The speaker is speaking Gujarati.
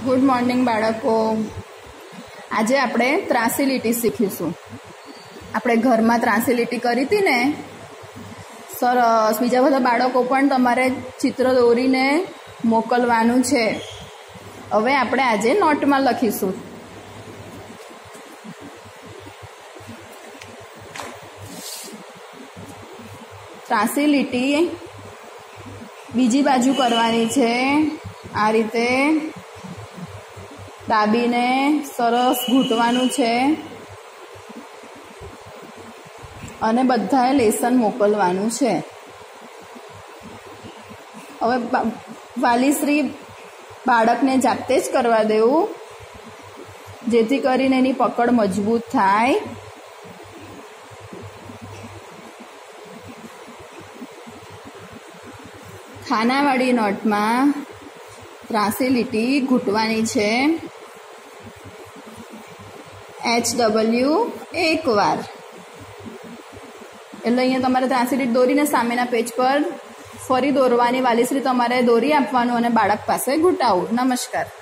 Good morning बाळको। आज આપણે ત્રાસી લીટી શીખીશું। આપણે ઘરમાં ત્રાસી લીટી કરી હતી ને, સરસ। બીજા બધા બાળકો પણ તમારે ચિત્ર દોરીને મોકલવાનું છે। હવે આપણે આજે નોટમાં લખીશું। ત્રાસી લીટી બીજી બાજુ કરવાની છે। આ રીતે દાબીને સરસ ઘૂંટવાનું છે અને બધાએ લેસન મોકલવાનું છે। હવે વાલીશ્રી બાળકને જાતે જ કરવા દેવું, જેથી કરીને એની પકડ મજબૂત થાય। ખાનાવાળી નોટમાં ત્રાસી લીટી ઘૂંટવાની છે। HW એક વાર, એટલે અહીંયા તમારે ત્રાસી લીટી દોરીને સામેના પેજ પર ફરી દોરવાની। વાલીશ્રી તમારે દોરી આપવાનું અને બાળક પાસે ઘૂંટાવવું। નમસ્કાર।